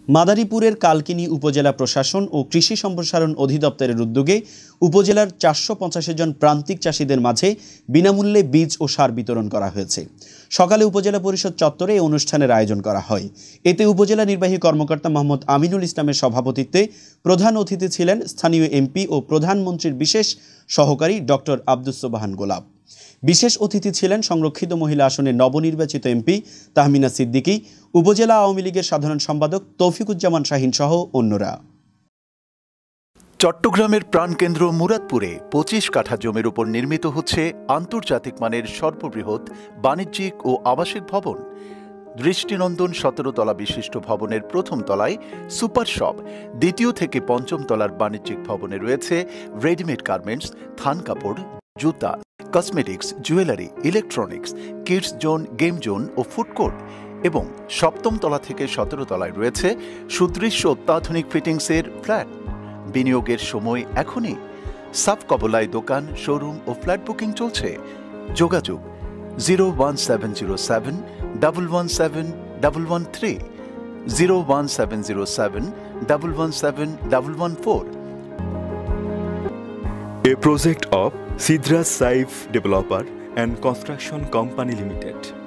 মাদারীপুরের কালকিনি উপজেলা প্রশাসন ও কৃষি সম্প্রসারণ অধিদপ্তরের উদ্যোগে উপজেলার ৪৮৫ জন প্রান্তিক চাষীদের মাঝে বিনামূল্যে বীজ ও সার বিতরণ করা হয়েছে। সকালে উপজেলা পরিষদ চত্বরে এই অনুষ্ঠানের আয়োজন করা হয়। এতে উপজেলা নির্বাহী কর্মকর্তা মোহাম্মদ আমিনুল ইসলামের সভাপতিত্বে প্রধান অতিথি ছিলেন স্থানীয় এমপি ও প্রধানমন্ত্রীর বিশেষ সহকারী ডক্টর আব্দুস সোবহান গোলাপ। বিশেষ অতিথি ছিলেন সংরক্ষিত মহিলা আসনের নবনির্বাচিত এমপি তাহমিনা সিদ্দিকী, উপজেলা আওয়ামী লীগের সাধারণ সম্পাদক তৌফিকুজ্জামান শাহিন সহ অন্যরা। চট্টগ্রামের প্রাণকেন্দ্র মুরাদপুরে ২৫ কাঠা জমির উপর নির্মিত হচ্ছে আন্তর্জাতিক মানের সর্ববৃহৎ বাণিজ্যিক ও আবাসিক ভবন। দৃষ্টিনন্দন ১৭ তলা বিশিষ্ট ভবনের প্রথম তলায় সুপার শপ, দ্বিতীয় থেকে পঞ্চম তলার বাণিজ্যিক ভবনে রয়েছে রেডিমেড গার্মেন্টস, থান কাপড়, জুতা, cosmetics, jewellery, electronics, kids zone, game zone ও ফুড কোর্ট এবং সপ্তম তলা থেকে ১৭ তলায় রয়েছে সুদৃশ্য অত্যাধুনিক ফিটিংসের ফ্ল্যাট। বিনিয়োগের সময় এখনই। সাব কবলায় দোকান, শোরুম ও ফ্ল্যাট বুকিং চলছে। যোগাযোগ 01707 117 113, 01707 117 114. A project of Sidra Saif Developer and Construction Company Limited.